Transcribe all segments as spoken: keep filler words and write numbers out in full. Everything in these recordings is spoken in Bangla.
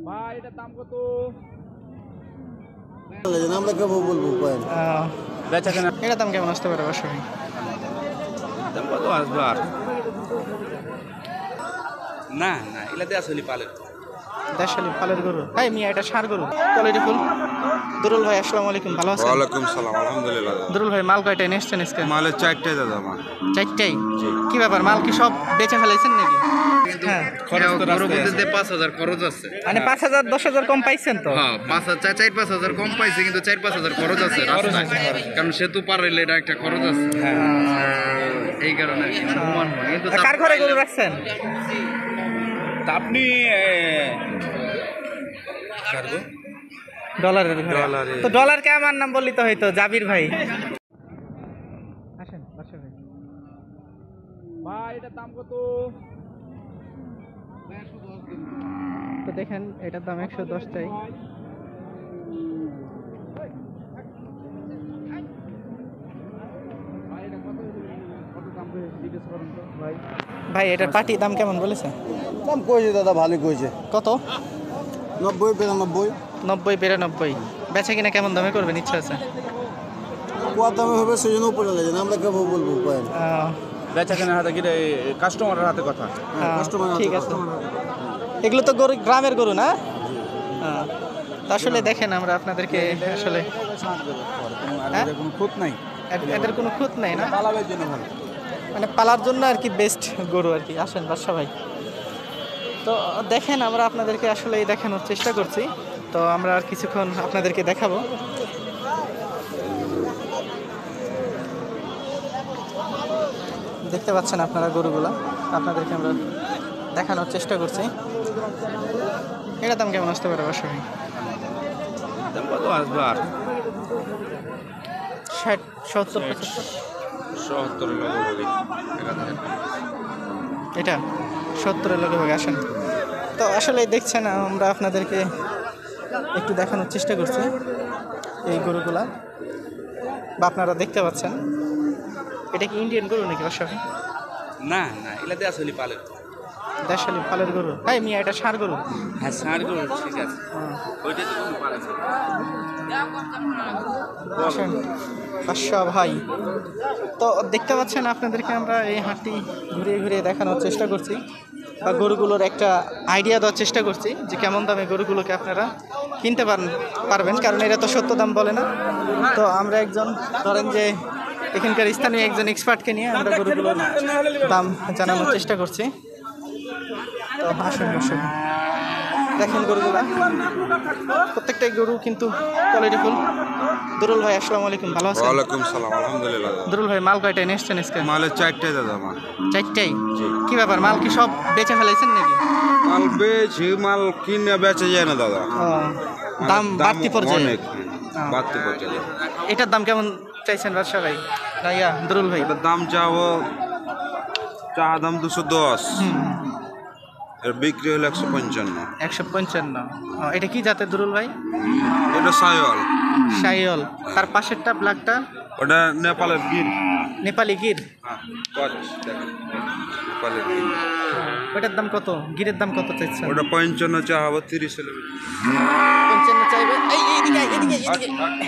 ভাই এটার দাম কত? আমরা কেবল বলবো বেচা কেনা এটার দাম কেমন আসতে পারে অবশ্যই? দাম কত আসবে আর না না এগুলাতে আসলে পালে দেশালি পালের গরু। হ্যাঁ মিয়া, এটা ষাঁড় গরু, কোয়ালিটি ফুল। দুরুল ভাই আসসালামু আলাইকুম, ভালো আছেন? ওয়ালাইকুম সালাম, আলহামদুলিল্লাহ। দুরুল ভাই মাল কয়টা নিয়েছেন আজকে? মালের চারটাই দাদা আমার। চারটাই? কি ব্যাপার, মাল কি সব বেচে ফেলাইছেন নাকি? হ্যাঁ, পাঁচ হাজার খরচ আছে, মানে পাঁচ হাজার দশ হাজার কম পাইছেন তো? হ্যাঁ পাঁচ হাজার চার পাঁচ হাজার কম পাইছে, কিন্তু চার পাঁচ হাজার খরচ আছে রাস্তায়, কারণ সেতু পার হইলে এটা একটা খরচ আছে, এই কারণে কিন্তু কার ঘরে গরু রাখছেন? আপনি ডলারের ঘরে। তো ডলারকে আমার নাম বললি তো হয়তো, জাবির ভাই। আসেন বাসা ভাই। ভাই এটার দাম কত? তো দেখেন এটার দাম একশো দশ চাই। ভাই এটার পাটি দাম কেমন বলেছে? দাম কইছে দাদা, ভালোই কইছে। কত? নব্বই বিরানব্বই। নব্বই বিরানব্বই। বেচা কিনা কেমন দামে করবেন ইচ্ছা আছে? কোয়ার দামে হবে সেই জন্য উপরে লাগে না, আমরা কেবল বলবো কয়েন। বেচা কেনার হাতে গিয়ে কাস্টমারের হাতে কথা। কাস্টমার ঠিক আছে। এগুলো তো গরু, গ্রামের গরু না? হ্যাঁ। তো আসলে দেখেন আমরা আপনাদেরকে আসলে কোনো খুঁত নাই, এদের কোনো খুঁত নাই না, পালাবের জন্য ভালো, মানে পালার জন্য আর কি বেস্ট গরু আর কি। আসেন বাদশা ভাই। তো দেখেন আমরা আপনাদেরকে আসলে দেখানোর চেষ্টা করছি। তো আমরা আর কিছুক্ষণ আপনাদেরকে দেখাবো। দেখতে পাচ্ছেন আপনারা গরুগুলা, আপনাদেরকে আমরা দেখানোর চেষ্টা করছি। এটার দাম কেমন আসতে পারে অবশ্যই? দাম কত আসবে আর ষাট সত্তর পঁচাত্তর সত্তরের লোক হবে এটা সত্তরের লোকে হবে। আসেন। তো আসলে দেখছেন আমরা আপনাদেরকে একটু দেখানোর চেষ্টা করছি এই গরুগুলা, বা আপনারা দেখতে পাচ্ছেন। এটা কি ইন্ডিয়ান গরু নাকি অবশ্যই? না না এগুলাতে আসলে পালে দেশালি পালের গরু। হ্যাঁ মিয়া, এটা ষাঁড় গরু। হ্যাঁ ষাঁড় গরু, ঠিক আছে, ওইটা তো কোনো পালে আসেন বাদশা ভাই। তো দেখতে পাচ্ছেন আপনাদেরকে আমরা এই হাটটি ঘুরিয়ে ঘুরিয়ে দেখানোর চেষ্টা করছি, বা গরুগুলোর একটা আইডিয়া দেওয়ার চেষ্টা করছি যে কেমন দামে গরুগুলোকে আপনারা কিনতে পারেন পারবেন, কারণ এরা তো সত্য দাম বলে না। তো আমরা একজন ধরেন যে এখানকার স্থানীয় একজন এক্সপার্টকে নিয়ে আমরা গরুগুলোর দাম জানানোর চেষ্টা করছি। তো আসুন আসুন দেখেন গরুগুলা, প্রত্যেকটাই গরু কিন্তু কোয়ালিটি ফুল। দুরুল ভাই আসসালামু আলাইকুম, ভালো আছেন? ওয়ালাইকুম সালাম, আলহামদুলিল্লাহ। দুরুল ভাই মাল কয়টা নিয়েছেন আজকে? মালের চারটাই দাদা আমার। চারটাই? কি ব্যাপার, মাল কি সব বেচে ফেলাইছেন নাকি? মাল বেচি, মাল কিনে বেচে যায় না দাদা, দাম বাড়তি পড়ছে অনেক বাড়তি পড়ছে। এটার দাম কেমন চাইছেন বাদশা ভাই? ইয়া দুরুল ভাই, এটার দাম চাও চা দাম দুশো দশ, এর বিক্রি হলো একশো পঞ্চান্ন। একশো পঞ্চান্ন। এটা কি জাতের দুরুল ভাই? এটা সাইওয়াল। সাইওয়াল। তার পাশেরটা ব্ল্যাকটা? ওটা নেপালের গির। নেপালি গির? নেপালের গির। ওটার দাম কত? গিরের দাম কত চাইছেন? ওটা পঞ্চান্ন চা হবে, তিরিশ হলে পঞ্চান্ন চাইবে। এই এইদিকে এইদিকে এইদিকে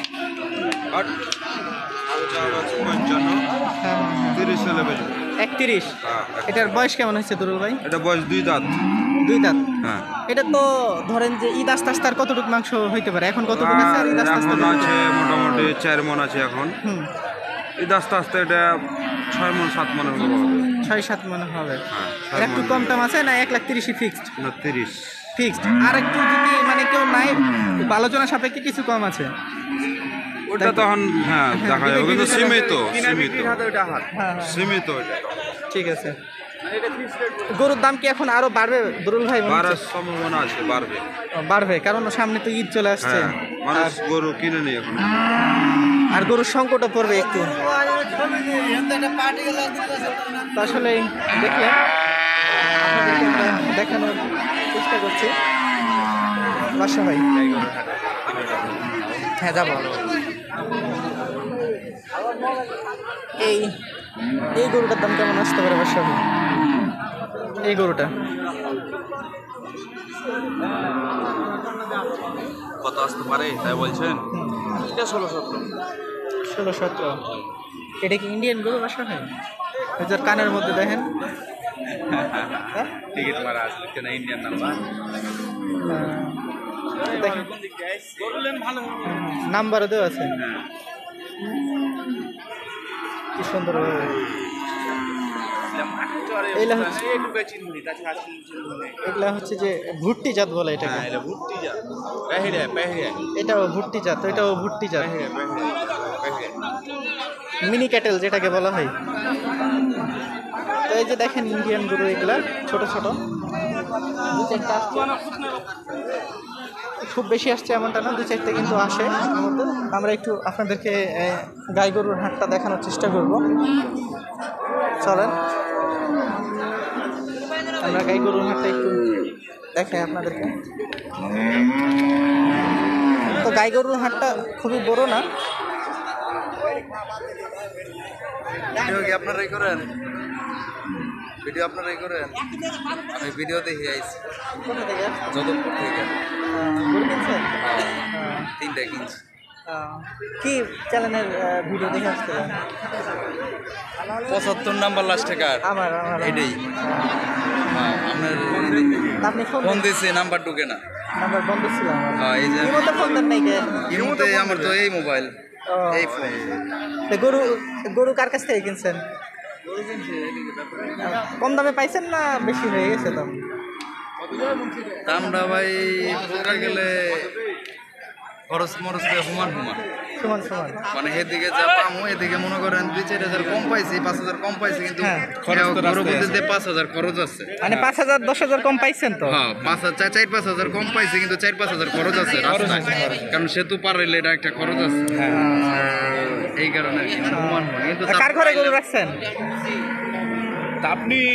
পঞ্চান্ন, তিরিশ হলে বেচবে। একত্রিশ। এটার বয়স কেমন হয়েছে দুরুল ভাই? এটা বয়স দুই দাঁত। দুই দাঁত? হ্যাঁ। এটা তো ধরেন যে ঈদ আস্তে আস্তে আর কতটুকু মাংস হইতে পারে? এখন কতটুকু আছে? আর ঈদ আস্তে আস্তে এখন আছে মোটামুটি চার মন আছে এখন। হুম। ঈদ আস্তে আস্তে এটা ছয় মন সাত মনের মতো হবে। ছয় সাত মনে হবে। হ্যাঁ, আর একটু কম টম আছে না? এক লাখ তিরিশই ফিক্সড? না, তিরিশ ফিক্সড। আর একটু যদি মানে কেউ নাই, আলোচনা সাপেক্ষে কিছু কম আছে। ওটা তখন হ্যাঁ দেখা যাবে, কিন্তু সীমিত সীমিত হ্যাঁ সীমিত ওটা। ঠিক আছে। গরুর দাম কি এখন আরো বাড়বে দুরুল ভাই? বাড়ার সম্ভাবনা আছে, বাড়বে। বাড়বে, কারণ সামনে তো ঈদ চলে আসছে। হ্যাঁ, মানুষ গরু কিনে নি এখন, আর গরুর সংকটও পড়বে একটু। আসলে দেখলেন, দেখানোর চেষ্টা করছি বাদশা ভাই। হ্যাঁ যাব। এই এই গরুটার দাম কেমন আসতে পারে বাদশা ভাই? এই গরুটা কত আসতে পারে তাই বলছেন? এটা ষোলো সতেরো। ষোলো সতেরো। এটা কি ইন্ডিয়ান গরু বাসা হয়? ওই যে কানের মধ্যে দেখেন হ্যাঁ? টিকিট মারা আছে কেন ইন্ডিয়ান নাম্বার? আহ, দেখেন নাম্বারও দেওয়া আছে কি সুন্দর এগুলা হচ্ছে এগুলা হচ্ছে যে ভুট্টি জাত বলে এটাকে। ভুট্টি যা পেহরে পেহরে এটাও ভুট্টি জাত, এটাও ভুট্টি জাত, মিনি ক্যাটেল যেটাকে বলা হয়। তো এই যে দেখেন ইন্ডিয়ান গরু এগুলা ছোট ছোট দু চারটা আসছে, খুব বেশি আসছে এমনটা না, দু চারটে কিন্তু আসে। আমরা একটু আপনাদেরকে গাই গরুর হাটটা দেখানোর চেষ্টা করব, চলেন আমরা গাই গরুর হাটটা একটু দেখাই আপনাদেরকে। তো গাই গরুর হাটটা খুবই বড় না। ভিডিও কি আপনারাই করেন? ভিডিও আপনারাই করেন? আমি ভিডিও দেখে আইছি কোথা থেকে? যদবপুর থেকে। আহ, গরু কিনছেন? তিনটা কিনছি। আহ, কি চ্যানেলের ভিডিও দেখে আসছিলেন? পঁচাত্তর নাম্বার লাস্ট কার আমার আমার এটাই। হ্যাঁ, আপনার আপনি ফোন ফোন দিয়েছে নাম্বার ঢুকে না। নাম্বার বন্ধ ছিল আমার। হ্যাঁ, এই যে কি মতো ফোন দেন নাই কে? এর মধ্যে আমার তো এই মোবাইল ও, এই ফোন। তো গরু গরু কার কাছ থেকে কিনছেন? কম দামে পাইছেন না বেশি হয়ে গেছে দাম? দামটা ভাই বলতে গেলে খরচ মরচ দিয়ে সমান সমান, সমান সমান। মানে এদিকে যা পামো এদিকে মনে করেন দুই চার হাজার কম পাইছি, পাঁচ হাজার কম পাইছি, কিন্তু হ্যাঁ, গরু বলতে পাঁচ হাজার খরচ আছে। মানে পাঁচ হাজার দশ হাজার কম পাইছেন তো? হ্যাঁ, পাঁচ হাজার চার পাঁচ হাজার কম পাইছি, কিন্তু চার পাঁচ হাজার খরচ আছে রাস্তায়। কারণ সেতু পার হইলে এটা একটা খরচ আছে, এই কারণে আর কি, মানে সমান সমান। কিন্তু তা কার ঘরে গরু রাখছেন? আপনি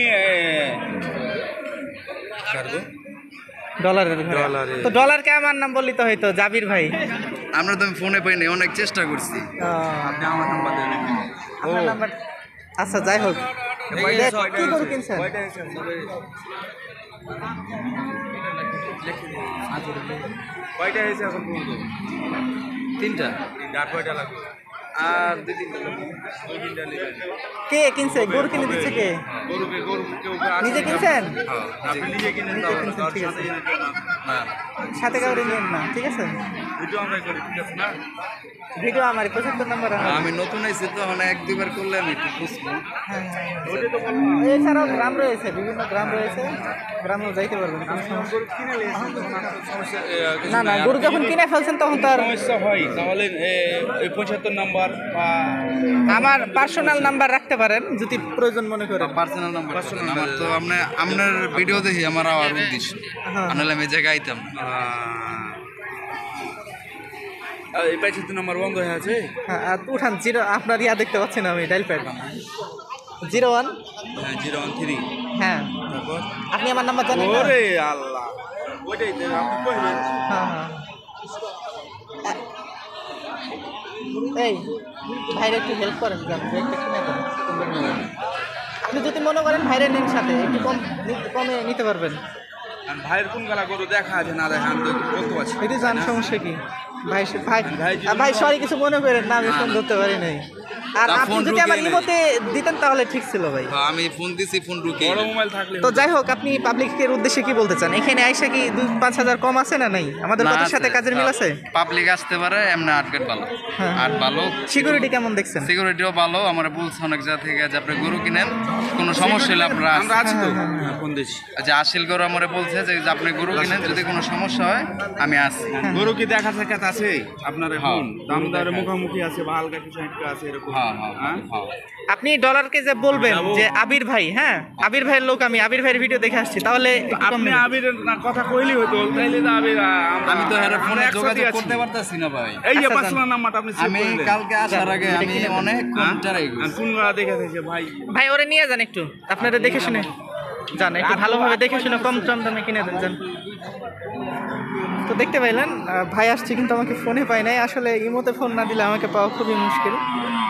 ডলারের ঘরে। তো ডলারকে আমার নাম বললি তো হয়তো, জাবির ভাই। আমরা তো ফোনে পাইনি, অনেক চেষ্টা করছি। আপনি আমার নাম্বার দেন। আপনার নাম্বার আচ্ছা যাই হোক। দেখ, কি গরু কিনছেন? কয়টা হয়েছে এখন পর্যন্ত? তিনটা আর কয়টা লাগবে? আর দুই তিনটা কে কিনছে গরু? কিনে দিচ্ছে কে? গরুকে গরু কেউ নিজে কিনছেন? আপনি নিজে কিনেন নিজে কিনছেন, ঠিক আছে। না, সাথে কাউরে নিয়েন না, ঠিক আছে? ভিডিও আমরা করি, ঠিক আছে না? ভিডিও আমার পঁচাত্তর নাম্বার আমার। আমি নতুন আইছি তো, মানে এক দুইবার করলে আমি একটু বুঝবো। হ্যাঁ, হ্যাঁ। এছাড়াও গ্রাম রয়েছে, বিভিন্ন গ্রাম রয়েছে, গ্রামেও যাইতে পারবেন, কোনো সমস্যা না। না, গরু যখন কিনে ফেলছেন তখন তো আর সমস্যা হয়, তাহলে এই পঁচাত্তর নাম্বার বা আমার পার্সোনাল নাম্বার রাখতে পারেন যদি প্রয়োজন মনে করেন। পার্সোনাল নাম্বার আমার তো আপনি আপনার ভিডিও দেখি আমার আওয়ার উদ্দেশ্য, হ্যাঁ। আনালে আমি জায়গায় আইতাম না। এই পঁচাত্তর নাম্বার বন্ধ হয়ে আছে। হ্যাঁ, আর উঠান জিরো, আপনার ইয়া দেখতে পাচ্ছেন আমি dial pad zero one. Zero one three. হ্যাঁ, আপনি আমার নাম্বার জানেন না? ওরে আল্লাহ, ওইটাই তো আপনি কইলেন। হ্যাঁ, হ্যাঁ। এই ভাইরে একটু হেল্প করেন, যান ব্রেকটা কিনে দেন। আপনি যদি মনে করেন ভাইরে নেন সাথে, একটু কম নি- কমে নিতে পারবেন। আর ভাইয়ের কোন গালা গরু দেখা আছে না দেখা আমি তো বলতে পারছি না। এটি জান সমস্যা কি ভাই? সে- ভাই ভাই যদি আ, ভাই সরি কিছু মনে করেন না, আমি ফোন ধরতে পারি নাই। আর তা আপনি ফোন যদি ঢুকে আমার নাই। ইমোতে দিতেন তাহলে ঠিক ছিল ভাই। হ্যাঁ, আমি ফোন দিছি, ফোন ঢুকে বড় মোবাইল থাকলে তো যাই হোক, আপনি পাবলিকের উদ্দেশ্যে কি বলতে চান? এখানে আইসা কি দুই পাঁচ হাজার কম আছে না নাই? আমাদের কথার সাথে কাজের মিল আছে? পাবলিক আসতে পারে, এমনি আট গেট ভালো, হ্যাঁ। আট ভালো, সিকিউরিটি কেমন দেখছেন? সিকিউরিটিও ভালো। আমার বলছে অনেক জায়গা থেকে যে আপনি গরু কিনেন, কোনো সমস্যা হলে আপনারা আমরা আছি তো হ্যাঁ, ফোন দিচ্ছি। যে আসিল গরু আমার বলছে যে যে আপনি গরু কিনেন, যদি কোনো সমস্যা হয় আমি আসি। গরু কি দেখা সাক্ষাৎ আছে আপনার এখন? হ্যাঁ, দাম গরু দরে দেখা মুখোমুখি আছে বা হালকা কিছু একটা আছে এরকম? হ্যাঁ হ্যাঁ হ্যাঁ? হ্যাঁ। আপনি ডলারকে যে বলবেন যাবো। যে আবির ভাই, হ্যাঁ আবির ভাইয়ের লোক, আমি আবির ভাইয়ের ভিডিও দেখে আসছি, তাহলে একটু কম আপনি নেবেন। আবির না কথা কইলি হতো, তাইলে তো আবির আ, আমরা- আমি তো হেরে আমরা ফোনে একসাথেই যোগাযোগ আছি। করতে পারতাছি না ভাই। এই যে আচ্ছা, পার্সোনাল নাম্বারটা আপনি সেভ আমি করলেন। কালকে আসার আগে আমি অনেক হ্যাঁ? কমটারাই আমি ফোন করা দেখে থেকে ভাই ভাই ওরে নিয়ে যান একটু, আপনারা দেখে শুনে যান, একটু ভালোভাবে দেখে শুনে কম কম দামে কিনে দেন যান। তো দেখতে পাইলেন আহ, ভাই আসছে কিন্তু আমাকে ফোনে পাই নাই। আসলে ইমোতে ফোন না দিলে আমাকে পাওয়া খুবই মুশকিল।